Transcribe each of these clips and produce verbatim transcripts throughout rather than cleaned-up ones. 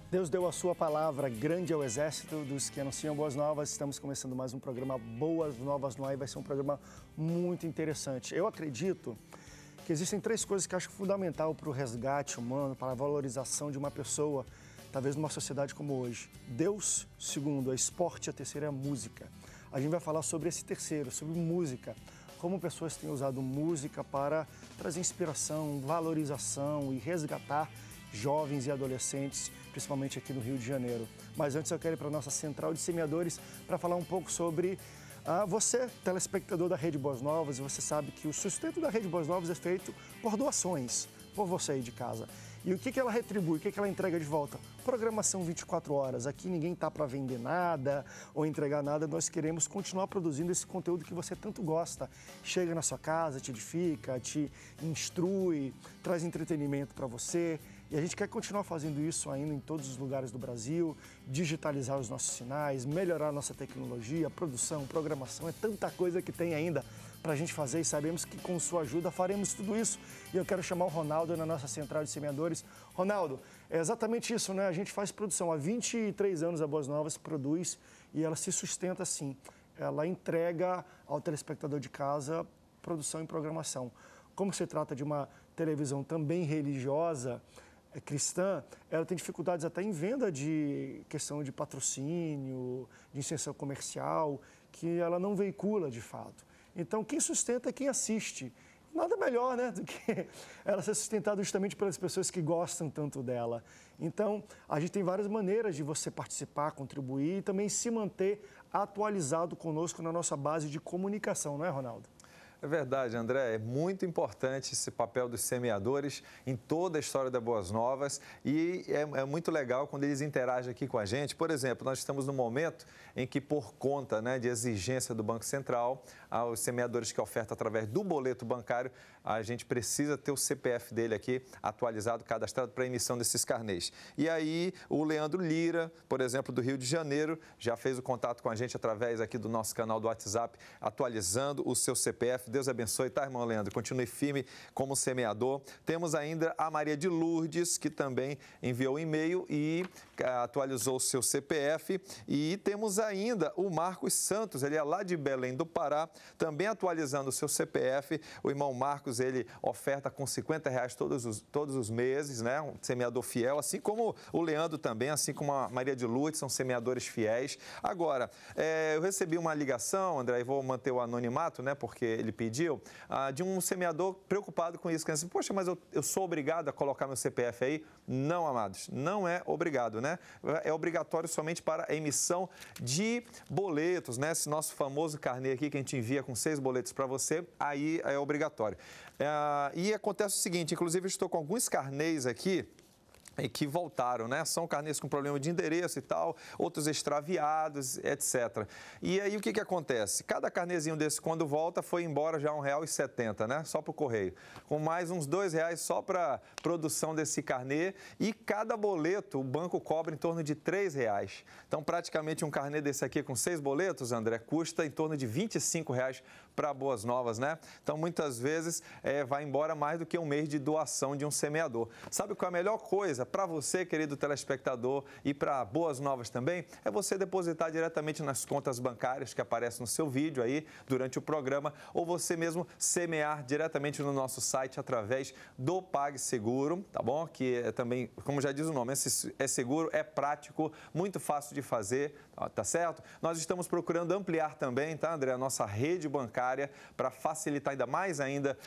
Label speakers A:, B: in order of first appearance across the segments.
A: Deus deu a sua palavra, grande é o exército dos que anunciam boas novas. Estamos começando mais um programa Boas Novas no Ar e vai ser um programa muito interessante. Eu acredito que existem três coisas que eu acho fundamental para o resgate humano, para a valorização de uma pessoa, talvez numa sociedade como hoje. Deus, segundo, é esporte, a terceira é a música. A gente vai falar sobre esse terceiro, sobre música. Como pessoas têm usado música para trazer inspiração, valorização e resgatar jovens e adolescentes, principalmente aqui no Rio de Janeiro. Mas antes eu quero ir para a nossa central de semeadores para falar um pouco sobre ah, você, telespectador da Rede Boas Novas, e você sabe que o sustento da Rede Boas Novas é feito por doações, por você aí de casa. E o que, que ela retribui, o que, que ela entrega de volta? Programação vinte e quatro horas. Aqui ninguém está para vender nada ou entregar nada. Nós queremos continuar produzindo esse conteúdo que você tanto gosta. Chega na sua casa, te edifica, te instrui, traz entretenimento para você. E a gente quer continuar fazendo isso ainda em todos os lugares do Brasil, digitalizar os nossos sinais, melhorar a nossa tecnologia, produção, programação. É tanta coisa que tem ainda para a gente fazer e sabemos que com sua ajuda faremos tudo isso. E eu quero chamar o Ronaldo na nossa central de semeadores. Ronaldo, é exatamente isso, né? A gente faz produção. Há vinte e três anos a Boas Novas produz e ela se sustenta assim. Ela entrega ao telespectador de casa produção e programação. Como se trata de uma televisão também religiosa, cristã, ela tem dificuldades até em venda de questão de patrocínio, de inserção comercial, que ela não veicula de fato. Então, quem sustenta é quem assiste. Nada melhor, né, do que ela ser sustentada justamente pelas pessoas que gostam tanto dela. Então, a gente tem várias maneiras de você participar, contribuir e também se manter atualizado conosco na nossa base de comunicação, não é, Ronaldo?
B: É verdade, André, é muito importante esse papel dos semeadores em toda a história da Boas Novas e é, é muito legal quando eles interagem aqui com a gente. Por exemplo, nós estamos no momento em que, por conta né, de exigência do Banco Central, os semeadores que ofertam através do boleto bancário, a gente precisa ter o C P F dele aqui atualizado, cadastrado para a emissão desses carnês. E aí, o Leandro Lira, por exemplo, do Rio de Janeiro, já fez o contato com a gente através aqui do nosso canal do WhatsApp, atualizando o seu C P F. Deus abençoe, tá, irmão Leandro? Continue firme como semeador. Temos ainda a Maria de Lourdes, que também enviou um e-mail e atualizou o seu C P F. E temos ainda o Marcos Santos, ele é lá de Belém do Pará, também atualizando o seu C P F. O irmão Marcos, ele oferta com cinquenta reais todos os, todos os meses, né? Um semeador fiel, assim como o Leandro também, assim como a Maria de Lourdes, são semeadores fiéis. Agora, é, eu recebi uma ligação, André, e vou manter o anonimato, né? Porque ele pediu, ah, de um semeador preocupado com isso, que assim, poxa, mas eu, eu sou obrigado a colocar meu C P F aí? Não, amados, não é obrigado, né? É obrigatório somente para a emissão de boletos, né? Esse nosso famoso carnê aqui que a gente envia com seis boletos para você, aí é obrigatório. É, e acontece o seguinte, inclusive eu estou com alguns carnês aqui, e que voltaram, né? São carnês com problema de endereço e tal, outros extraviados, etcétera. E aí o que que acontece? Cada carnezinho desse, quando volta, foi embora já um real e setenta, né? Só para o correio. Com mais uns dois reais só para produção desse carnê e cada boleto o banco cobra em torno de três reais. Então, praticamente um carnê desse aqui com seis boletos, André, custa em torno de vinte e cinco reais para Boas Novas, né? Então, muitas vezes, é, vai embora mais do que um mês de doação de um semeador. Sabe qual é a melhor coisa para você, querido telespectador, e para Boas Novas também? É você depositar diretamente nas contas bancárias que aparecem no seu vídeo aí durante o programa, ou você mesmo semear diretamente no nosso site através do PagSeguro, tá bom? Que é também, como já diz o nome, é seguro, é prático, muito fácil de fazer, tá certo? Nós estamos procurando ampliar também, tá, André, a nossa rede bancária para facilitar ainda mais ainda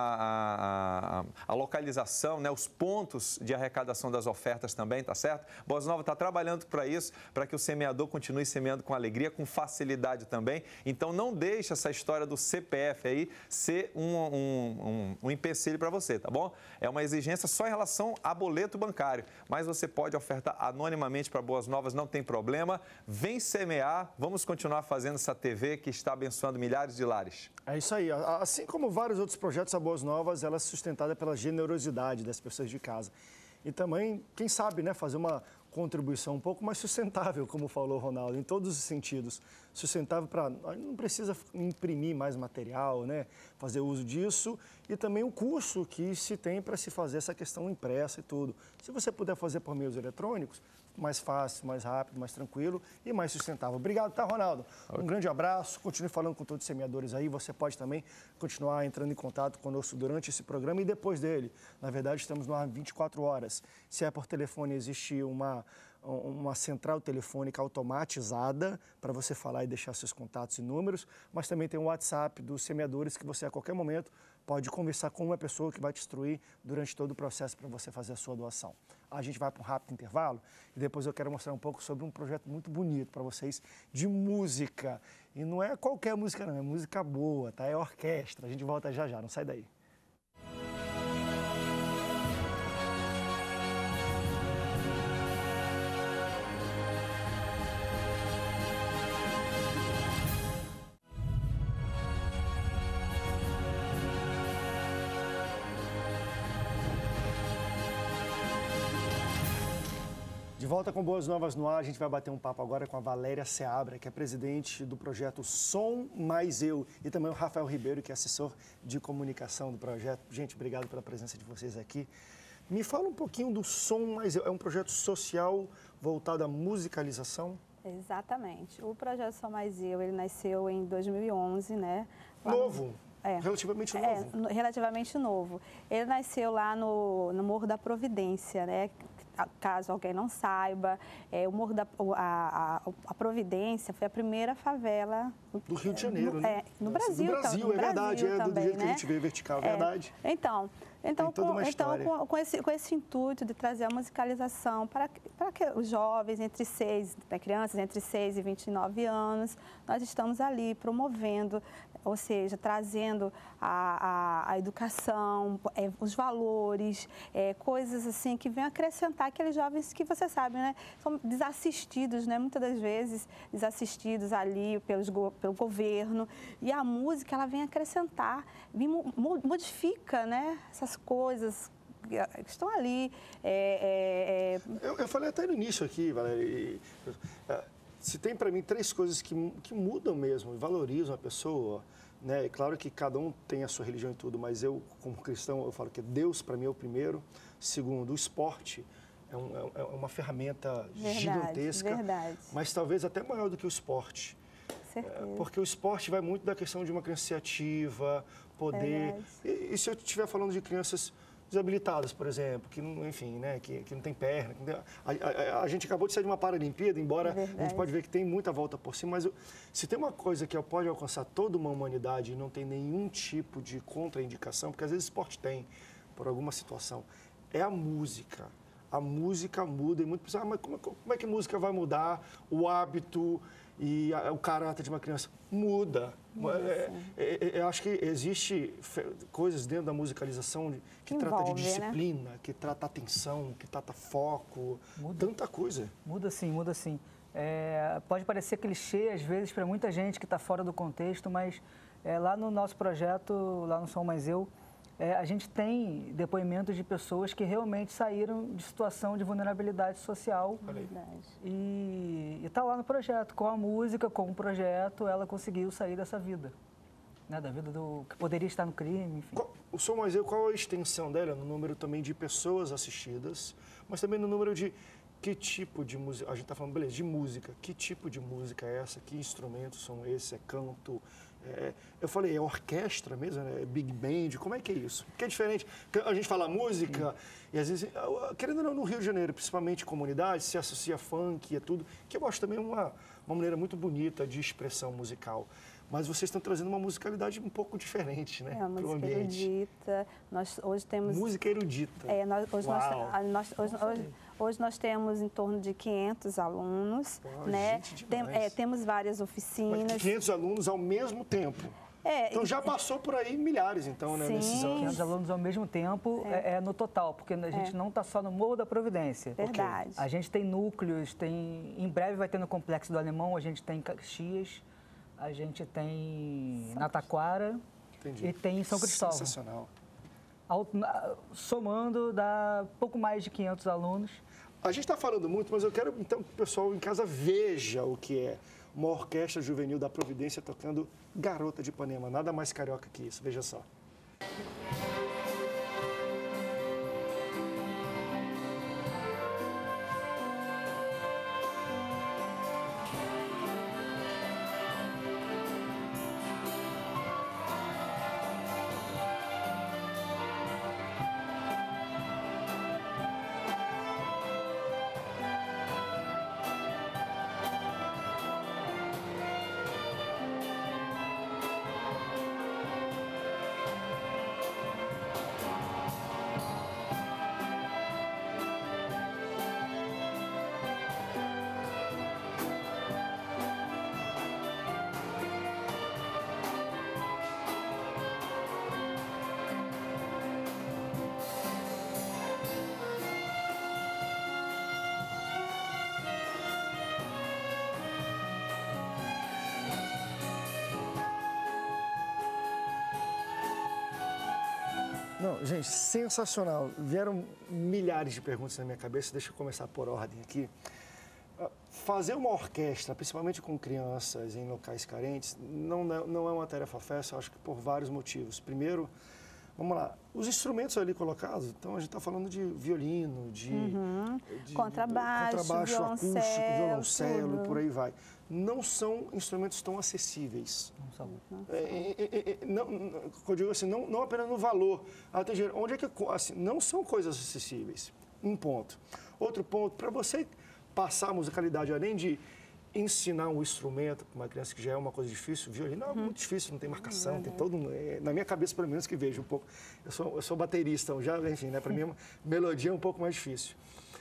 B: a, a, a localização, né, os pontos de arrecadação das ofertas também, tá certo? Boas Novas está trabalhando para isso, para que o semeador continue semeando com alegria, com facilidade também. Então, não deixe essa história do C P F aí ser um, um, um, um empecilho para você, tá bom? É uma exigência só em relação a boleto bancário, mas você pode ofertar anonimamente para Boas Novas, não tem problema. Vem semear, vamos continuar fazendo essa T V que está abençoando milhares de lares.
A: É isso aí. Assim como vários outros projetos, a Boas Novas, ela é sustentada pela generosidade das pessoas de casa. E também, quem sabe, né, fazer uma contribuição um pouco mais sustentável, como falou o Ronaldo, em todos os sentidos. Sustentável para... Não precisa imprimir mais material, né? fazer uso disso e também o custo que se tem para se fazer essa questão impressa e tudo. Se você puder fazer por meios eletrônicos, mais fácil, mais rápido, mais tranquilo e mais sustentável. Obrigado, tá, Ronaldo? Um grande abraço, continue falando com todos os semeadores aí, você pode também continuar entrando em contato conosco durante esse programa e depois dele. Na verdade, estamos no ar vinte e quatro horas. Se é por telefone, existe uma... uma central telefônica automatizada para você falar e deixar seus contatos e números, mas também tem o WhatsApp dos semeadores que você a qualquer momento pode conversar com uma pessoa que vai te instruir durante todo o processo para você fazer a sua doação. A gente vai para um rápido intervalo e depois eu quero mostrar um pouco sobre um projeto muito bonito para vocês de música. E não é qualquer música não, é música boa, tá? É orquestra. A gente volta já já, não sai daí. De volta com Boas Novas no ar, a gente vai bater um papo agora com a Valéria Seabra, que é presidente do projeto Som Mais Eu, e também o Rafael Ribeiro, que é assessor de comunicação do projeto. Gente, obrigado pela presença de vocês aqui. Me fala um pouquinho do Som Mais Eu. É um projeto social voltado à musicalização?
C: Exatamente. O projeto Som Mais Eu, ele nasceu em dois mil e onze, né?
A: Novo? No... É. Relativamente novo?
C: É, relativamente novo. Ele nasceu lá no, no Morro da Providência, né? Caso alguém não saiba, é, o Morro da a, a, a Providência foi a primeira favela
A: do Rio de Janeiro,
C: no,
A: né?
C: É, no Brasil,
A: do Brasil,
C: no
A: é verdade,
C: Brasil
A: é
C: também,
A: do jeito
C: né?
A: que a gente vê vertical, é verdade.
C: Então, então, com, então com, com, esse, com esse intuito de trazer a musicalização para, para que os jovens entre seis, né, crianças entre seis e vinte e nove anos, nós estamos ali promovendo, ou seja, trazendo a, a, a educação, é, os valores, é, coisas assim que vêm acrescentar aqueles jovens que, você sabe, né, são desassistidos, né, muitas das vezes desassistidos ali pelos, pelo governo. E a música, ela vem acrescentar, vem, modifica, né, essas coisas que estão ali. É,
A: é, é... Eu, eu falei até no início aqui, Valéria, se tem para mim três coisas que, que mudam mesmo, valorizam a pessoa, né? É claro que cada um tem a sua religião e tudo, mas eu, como cristão, eu falo que Deus para mim é o primeiro. Segundo, o esporte é, um, é uma ferramenta
C: verdade,
A: gigantesca,
C: verdade.
A: mas talvez até maior do que o esporte.
C: Certeza.
A: É, porque o esporte vai muito da questão de uma criança ser ativa, poder... E, e se eu estiver falando de crianças desabilitadas, por exemplo, que não, enfim, né, que, que não tem perna. Que não tem, a, a, a gente acabou de sair de uma Paralimpíada, embora é a gente pode ver que tem muita volta por cima, mas eu, se tem uma coisa que pode alcançar toda uma humanidade e não tem nenhum tipo de contraindicação, porque às vezes o esporte tem, por alguma situação, é a música. A música muda e muito pessoal, ah, mas como, como é que a música vai mudar o hábito e a, o caráter de uma criança? Muda. É, é, é, eu acho que existe coisas dentro da musicalização que, que trata envolve, de disciplina, né? Que trata atenção, que trata foco, muda. Tanta coisa.
D: Muda sim, muda sim. É, pode parecer clichê às vezes para muita gente que está fora do contexto, mas é, lá no nosso projeto, lá no Som Mais Eu, É, a gente tem depoimentos de pessoas que realmente saíram de situação de vulnerabilidade social. E está lá no projeto, com a música, com o projeto, ela conseguiu sair dessa vida. Né, da vida do que poderia estar no crime, enfim.
A: Qual, o Som Mais Eu, qual a extensão dela? No número também de pessoas assistidas, mas também no número de que tipo de música, a gente está falando, beleza, de música, que tipo de música é essa, que instrumentos são esses, é canto, é, eu falei, é orquestra mesmo, né? É big band, como é que é isso? Porque é diferente, a gente fala música, sim, e às vezes, querendo ou não, no Rio de Janeiro, principalmente comunidade, se associa funk e é tudo, que eu acho também uma, uma maneira muito bonita de expressão musical. Mas vocês estão trazendo uma musicalidade um pouco diferente, né?
C: É, uma música erudita. Nós hoje temos...
A: Música erudita.
C: É, nós, hoje, nós, nós, hoje, hoje, hoje nós temos em torno de quinhentos alunos,
A: Uau,
C: né?
A: Gente,
C: Tem, é, temos várias oficinas.
A: Mas quinhentos alunos ao mesmo tempo.
C: É,
A: então já passou por aí milhares, então, né,
C: sim,
A: nesses anos.
D: quinhentos alunos ao mesmo tempo é, é no total, porque a gente é. não está só no Morro da Providência.
C: Verdade.
D: Okay. A gente tem núcleos, tem, em breve vai ter no Complexo do Alemão, a gente tem em Caxias, a gente tem São na Taquara. Entendi. E tem em São Cristóvão.
A: Sensacional.
D: Somando, dá pouco mais de quinhentos alunos.
A: A gente está falando muito, mas eu quero então que o pessoal em casa veja o que é uma orquestra juvenil da Providência tocando Garota de Ipanema. Nada mais carioca que isso, veja só. Não, gente, sensacional. Vieram milhares de perguntas na minha cabeça, deixa eu começar por ordem aqui. Fazer uma orquestra, principalmente com crianças em locais carentes, não, não é uma tarefa fácil, acho que por vários motivos. Primeiro, vamos lá, os instrumentos ali colocados, então a gente está falando de violino, de,
C: uhum.
A: de
C: contrabaixo,
A: contrabaixo
C: violoncelo,
A: acústico, violoncelo
C: tudo.
A: E por aí vai. Não são instrumentos tão acessíveis.
D: Não são.
A: É, é, é, não, eu digo assim, não, não apenas no valor. Ah, tem dinheiro. Onde é que assim, não são coisas acessíveis? Um ponto. Outro ponto, para você passar a musicalidade, além de ensinar um instrumento para uma criança que já é uma coisa difícil, violino é uhum. muito difícil, não tem marcação, uhum. tem todo é, na minha cabeça pelo menos que vejo um pouco. Eu sou, eu sou baterista, então já, enfim, né, para mim melodia é um pouco mais difícil.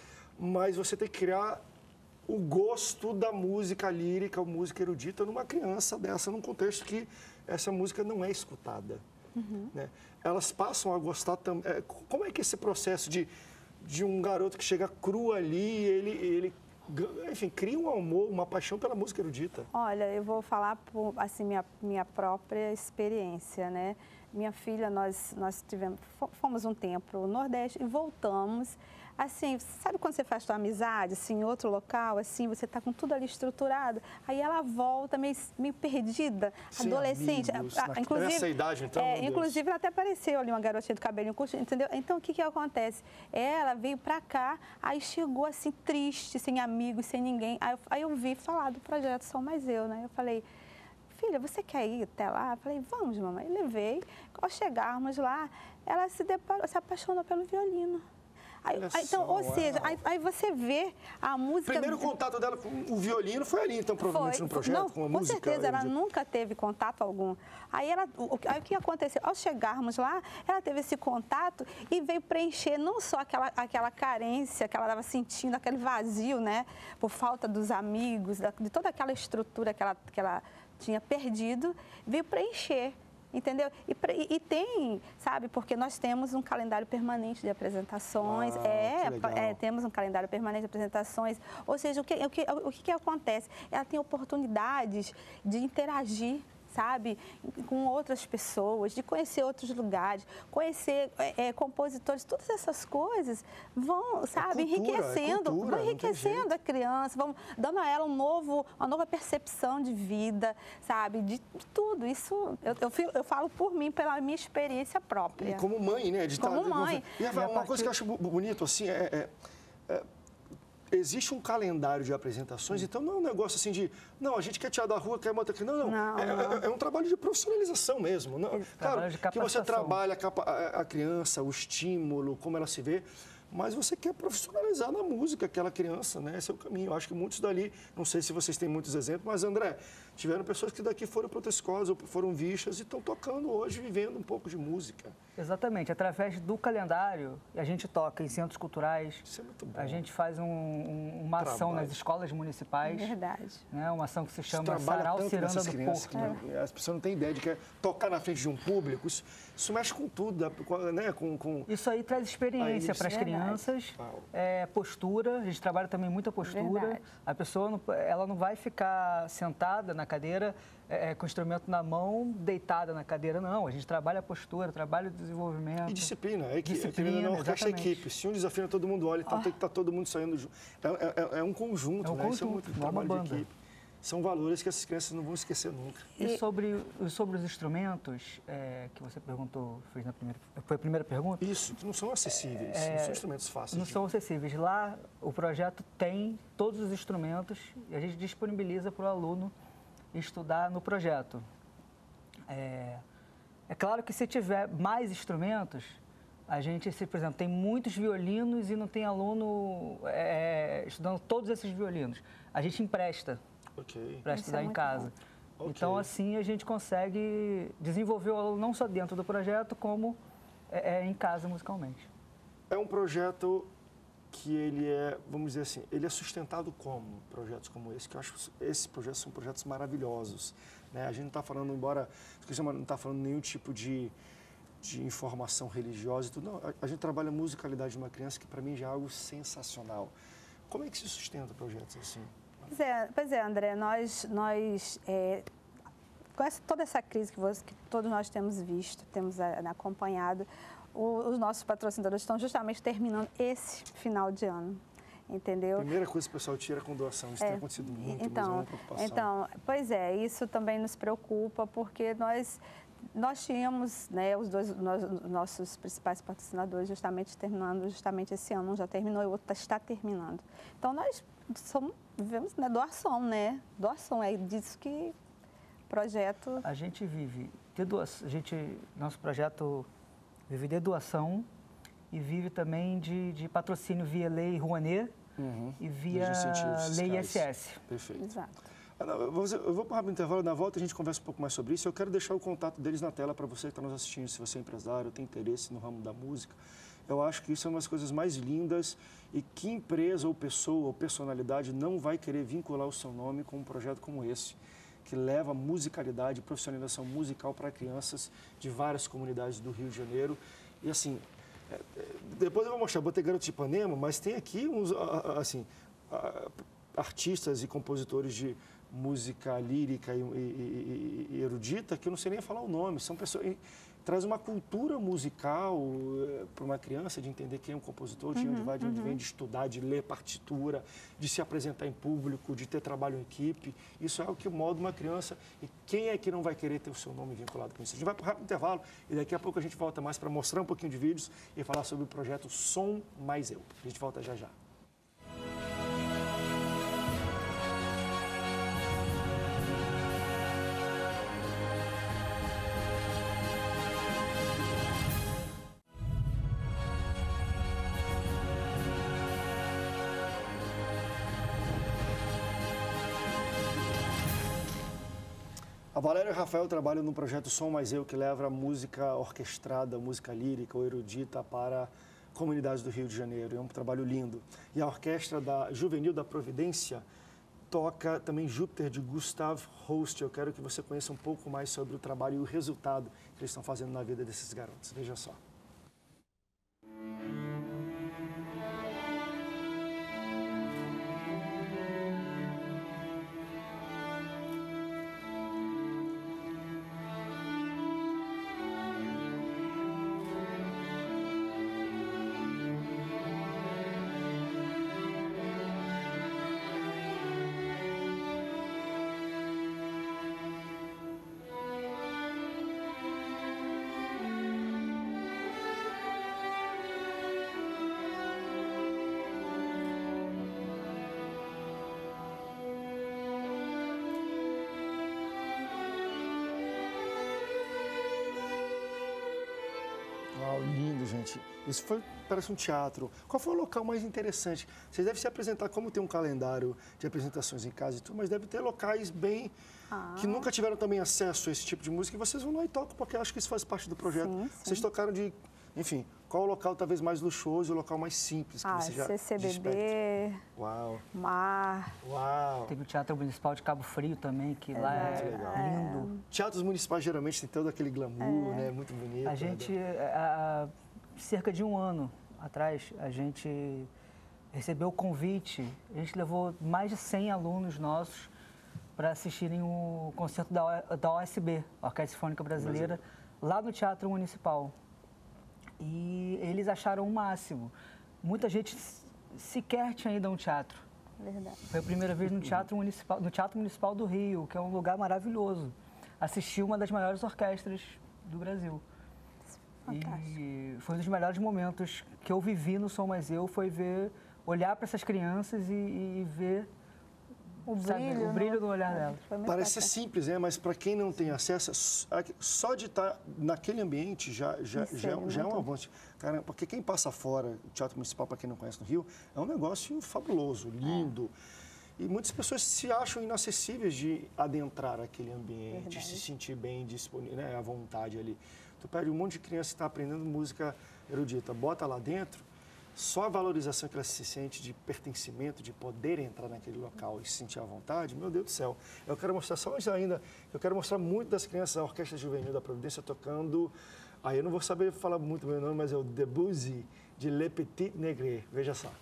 A: Mas você tem que criar o gosto da música lírica, a música erudita numa criança dessa, num contexto que essa música não é escutada. Uhum. Né? Elas passam a gostar também. É, como é que esse processo de, de um garoto que chega cru ali, ele, ele enfim, cria um amor, uma paixão pela música erudita?
C: Olha, eu vou falar por, assim, minha, minha própria experiência, né? Minha filha, nós, nós tivemos, fomos um tempo para o Nordeste e voltamos. Assim, sabe quando você faz sua amizade, assim, em outro local, assim, você está com tudo ali estruturado, aí ela volta meio, meio perdida,
A: Sim,
C: adolescente.
A: Amigos,
C: a, a, inclusive,
A: essa idade, então,
C: é, inclusive, ela até apareceu ali, uma garotinha do cabelinho curto, entendeu? Então, o que que acontece? Ela veio pra cá, aí chegou assim, triste, sem amigos, sem ninguém. Aí eu, aí eu vi falar do projeto Sou Mais Eu, né? Eu falei, filha, você quer ir até lá? Eu falei, vamos, mamãe. Eu levei. Ao chegarmos lá, ela se, deparou, se apaixonou pelo violino. Aí, aí, então, ou seja, aí, aí você vê a música...
A: O primeiro contato dela com o violino foi ali, então, provavelmente
C: foi,
A: no projeto,
C: não,
A: com a
C: com
A: música.
C: Com certeza, ela nunca teve contato algum. Aí, ela, o, aí o que aconteceu? Ao chegarmos lá, ela teve esse contato e veio preencher não só aquela, aquela carência que ela estava sentindo, aquele vazio, né? Por falta dos amigos, de toda aquela estrutura que ela, que ela tinha perdido, veio preencher. Entendeu? E, e tem, sabe, porque nós temos um calendário permanente de apresentações,
A: ah,
C: é, é, temos um calendário permanente de apresentações, ou seja, o que, o que, o que, que acontece? Ela tem oportunidades de interagir, sabe, com outras pessoas, de conhecer outros lugares, conhecer é, é, compositores, todas essas coisas vão, sabe, é cultura, enriquecendo, é cultura, vão enriquecendo a criança, vão dando a ela um novo, uma nova percepção de vida, sabe, de, de tudo. Isso eu, eu, eu falo por mim, pela minha experiência própria.
A: E como mãe, né? De
C: como
A: estar,
C: mãe.
A: E, uma partir... coisa que eu acho bonito, assim, é, é, é existe um calendário de apresentações, então não é um negócio assim de, não, a gente quer tirar da rua, quer botar aqui. Não, não.
C: não,
A: é,
C: não.
A: É, é um trabalho de profissionalização mesmo. Não, claro, que você trabalha a criança, o estímulo, como ela se vê, mas você quer profissionalizar na música aquela criança, né? Esse é o caminho. Eu acho que muitos dali, não sei se vocês têm muitos exemplos, mas, André, tiveram pessoas que daqui foram para outras escolas ou foram vistas e estão tocando hoje, vivendo um pouco de música.
D: Exatamente. Através do calendário, a gente toca em centros culturais.
A: Isso é muito bom.
D: A gente faz um, um, uma ação Trabalho. nas escolas municipais.
C: Verdade.
D: Né? Uma ação que se chama Sarau Ciranda do Porto.
A: É. As pessoas não têm ideia de que é tocar na frente de um público. Isso, isso mexe com tudo, né? Com, com...
D: Isso aí traz experiência para as crianças, é, postura. A gente trabalha também muita postura. Verdade. A pessoa não, ela não vai ficar sentada na cadeira é, com o instrumento na mão, deitada na cadeira, não. A gente trabalha a postura, trabalha o desenvolvimento.
A: E disciplina. É que,
D: disciplina,
A: não, orquestra é equipe. Se um desafina, todo mundo olha, então oh. tem que estar todo mundo saindo junto. É, é, é um conjunto,
D: é um
A: né?
D: conjunto,
A: Isso é muito
D: é uma
A: trabalho
D: banda.
A: de equipe. são valores que essas crianças não vão esquecer nunca.
D: E sobre, sobre os instrumentos é, que você perguntou, fez na primeira, foi a primeira pergunta?
A: Isso, que não são acessíveis,
D: é,
A: não são instrumentos fáceis.
D: Não
A: de...
D: são acessíveis. Lá, o projeto tem todos os instrumentos e a gente disponibiliza para o aluno estudar no projeto. É, é claro que se tiver mais instrumentos, a gente, se, por exemplo, tem muitos violinos e não tem aluno é, estudando todos esses violinos. A gente empresta
A: okay.
D: para estudar é em casa. Okay. Então, assim, a gente consegue desenvolver o aluno não só dentro do projeto, como é, é, em casa musicalmente.
A: É um projeto que ele é, vamos dizer assim, ele é sustentado como projetos como esse, que eu acho que esses projetos são projetos maravilhosos. Né? A gente não está falando, embora não está falando nenhum tipo de... de informação religiosa e tudo. Não, a, a gente trabalha a musicalidade de uma criança que, para mim, já é algo sensacional. Como é que se sustenta projetos assim?
C: Pois é, pois é André, nós, nós é, com essa, toda essa crise que, você, que todos nós temos visto, temos a, acompanhado, o, os nossos patrocinadores estão justamente terminando esse final de ano. Entendeu?
A: A primeira coisa que o pessoal tira com doação, isso é, tem acontecido muito,
C: então,
A: mas é uma preocupação.
C: Então, pois é, isso também nos preocupa, porque nós... Nós tínhamos, né, os dois nós, nossos principais patrocinadores justamente terminando justamente esse ano, um já terminou e o outro está terminando. Então, nós somos, vivemos na doação, né? Doação, é disso que o projeto...
D: A gente vive de doação, a gente, nosso projeto vive de doação e vive também de, de patrocínio via Lei Rouanet uhum. e via Lei I S S.
A: Perfeito.
C: Exato.
A: Eu vou, eu vou para o rápido intervalo, na volta a gente conversa um pouco mais sobre isso. Eu quero deixar o contato deles na tela para você que está nos assistindo, se você é empresário, tem interesse no ramo da música. Eu acho que isso é uma das coisas mais lindas e que empresa ou pessoa ou personalidade não vai querer vincular o seu nome com um projeto como esse, que leva musicalidade, profissionalização musical para crianças de várias comunidades do Rio de Janeiro. E assim, depois eu vou mostrar, botei Garoto de Ipanema, mas tem aqui uns, assim, artistas e compositores de música lírica e, e, e erudita, que eu não sei nem falar o nome, são pessoas... E, traz uma cultura musical uh, para uma criança, de entender quem é um compositor, de uhum, onde vai, de onde uhum. vem, de estudar, de ler partitura, de se apresentar em público, de ter trabalho em equipe. Isso é o que molda uma criança. E quem é que não vai querer ter o seu nome vinculado com isso? A gente vai para um rápido intervalo e daqui a pouco a gente volta mais para mostrar um pouquinho de vídeos e falar sobre o projeto Som Mais Eu. A gente volta já já. A Valéria e o Rafael trabalham no projeto Som Mais Eu, que leva a música orquestrada, música lírica ou erudita para comunidades do Rio de Janeiro. É um trabalho lindo. E a orquestra da Juvenil da Providência toca também Júpiter, de Gustav Holst. Eu quero que você conheça um pouco mais sobre o trabalho e o resultado que eles estão fazendo na vida desses garotos. Veja só. Uau, lindo, gente. Isso foi, parece um teatro. Qual foi o local mais interessante? Vocês devem se apresentar, como tem um calendário de apresentações em casa e tudo, mas deve ter locais bem... Ah. que nunca tiveram também acesso a esse tipo de música, e vocês vão lá e tocam, porque eu acho que isso faz parte do projeto. Sim, sim. Vocês tocaram de... Enfim, qual o local talvez mais luxuoso e o local mais simples que
C: ah,
A: você já
C: C C B B,
A: Uau.
C: Mar.
A: Uau.
D: Teve o Teatro Municipal de Cabo Frio também, que é, lá é legal. Lindo.
A: Teatros municipais geralmente tem todo aquele glamour, é. né? Muito bonito.
D: A gente, há cerca de um ano atrás, a gente recebeu o convite, a gente levou mais de cem alunos nossos para assistirem o concerto da, da O S B, Orquestra Sinfônica Brasileira, lá no Teatro Municipal. E eles acharam o máximo. Muita gente sequer tinha ido a um teatro.
C: Verdade.
D: Foi a primeira vez no Teatro Municipal, no Teatro Municipal do Rio, que é um lugar maravilhoso. Assisti uma das maiores orquestras do Brasil.
C: Fantástico.
D: E foi um dos melhores momentos que eu vivi no Som Mais Eu, foi ver, olhar para essas crianças e, e ver
C: o
D: sabe,
C: brilho,
D: o brilho no olhar delas.
A: Parece ser simples, né? Mas para quem não tem acesso, só de estar naquele ambiente já, já, já, já é um avanço. Cara, porque quem passa fora, o Teatro Municipal, para quem não conhece no Rio, é um negócio fabuloso, lindo. É. E muitas pessoas se acham inacessíveis de adentrar aquele ambiente, Verdade. se sentir bem, disponível, né, à vontade ali. Tu pede um monte de criança que está aprendendo música erudita, bota lá dentro, só a valorização que ela se sente de pertencimento, de poder entrar naquele local e se sentir à vontade, meu Deus do céu. Eu quero mostrar só mais ainda, eu quero mostrar muito das crianças, a Orquestra Juvenil da Providência tocando, aí eu não vou saber falar muito bem o nome, mas é o Debussy de Le Petit Negre, veja só.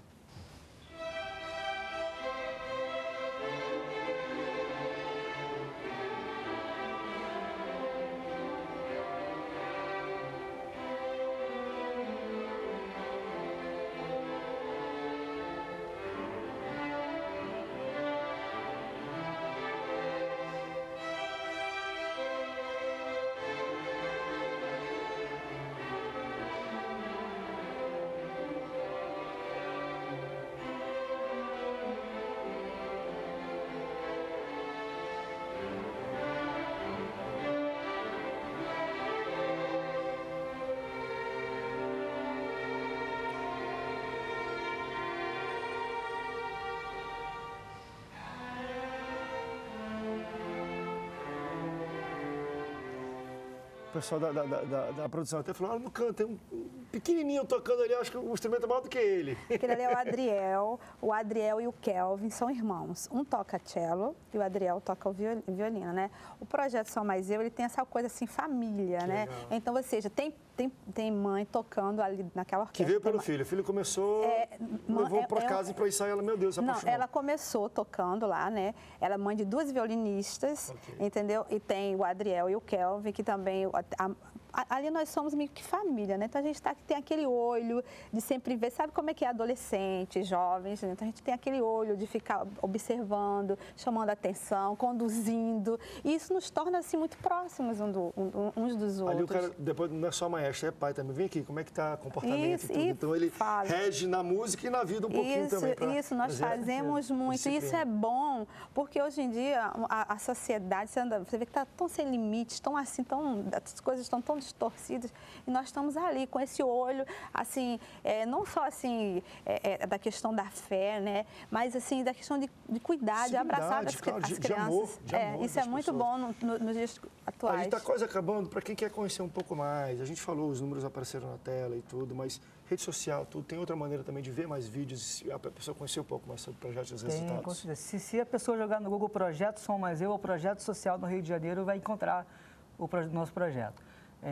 A: O pessoal da, da, da, da produção até falou, ah, no canto, tem um pequenininho tocando ali, acho que o instrumento é maior do que ele.
C: Aquele ali é o Adriel, o Adriel e o Kelvin são irmãos. Um toca cello e o Adriel toca o violino, né? O projeto Som Mais Eu, ele tem essa coisa assim, família, que né? Legal. Então, ou seja, tem, tem, tem mãe tocando ali naquela orquestra.
A: Que veio pelo filho, o filho começou, é, levou é, para é, casa é, e para ensaiar, ela, meu Deus, se apaixonou.
C: Não, ela começou tocando lá, né? Ela é mãe de duas violinistas, okay. entendeu? E tem o Adriel e o Kelvin, que também... A, a, ali nós somos meio que família, né? Então a gente tá, tem aquele olho de sempre ver, sabe como é que é adolescente, jovens, né? Então a gente tem aquele olho de ficar observando, chamando a atenção, conduzindo, e isso nos torna assim muito próximos um do, um, uns dos outros.
A: Ali o cara, depois não é só maestro, é pai também. Vem aqui, como é que tá o comportamento
C: isso,
A: e tudo.
C: E
A: então ele
C: faz.
A: rege na música e na vida um pouquinho
C: isso,
A: também. Pra
C: isso, nós fazemos muito. E isso é bom, porque hoje em dia a, a sociedade, você, anda, você vê que está tão sem limites, tão assim, tão, as coisas estão tão distorcidas, e nós estamos ali com esse olho, assim, é, não só assim, é, é, da questão da fé, né, mas assim, da questão de, de cuidar, de abraçar as,
A: claro,
C: as
A: de,
C: crianças.
A: De amor, de
C: é,
A: amor
C: isso é muito
A: pessoas.
C: bom no, no, nos dias atuais.
A: A gente está quase acabando, para quem quer conhecer um pouco mais, a gente falou, os números apareceram na tela e tudo, mas rede social, tudo, tem outra maneira também de ver mais vídeos, a pessoa conhecer um pouco mais sobre projetos e os
D: tem,
A: resultados.
D: Com certeza. Se, se a pessoa jogar no Google Projeto Som Mais Eu ou Projeto Social no Rio de Janeiro, vai encontrar o pro, nosso projeto.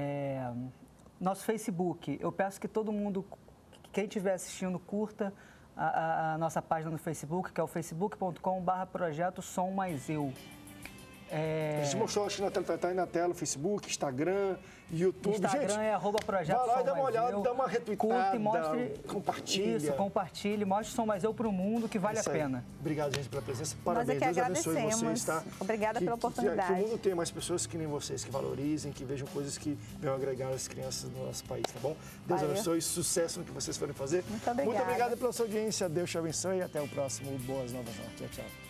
D: É, nosso Facebook, eu peço que todo mundo, quem estiver assistindo, curta a, a, a nossa página no Facebook, que é o facebook ponto com barra projeto Som Mais Eu.
A: É... A gente mostrou, acho que na tela, tá aí na tela, Facebook, Instagram, YouTube.
D: Instagram
A: gente,
D: é arroba projeto
A: vai lá
D: Som
A: e dá uma
D: Mais
A: olhada,
D: Eu.
A: dá uma retweetada,
D: curta e mostre,
A: compartilha.
D: Isso, compartilhe, mostre Som Mais Eu para o mundo, que vale a pena.
A: Obrigado, gente, pela presença. Parabéns,
C: Nós é que
A: Deus abençoe vocês, tá?
C: Obrigada
A: que,
C: pela oportunidade.
A: Que, que o mundo tenha mais pessoas que nem vocês, que valorizem, que vejam coisas que venham agregar as crianças do nosso país, tá bom? Deus Valeu. abençoe, sucesso no que vocês forem fazer.
C: Muito obrigada.
A: Muito obrigado pela sua audiência, Deus te abençoe e até o próximo Boas Novas. Tchau, tchau.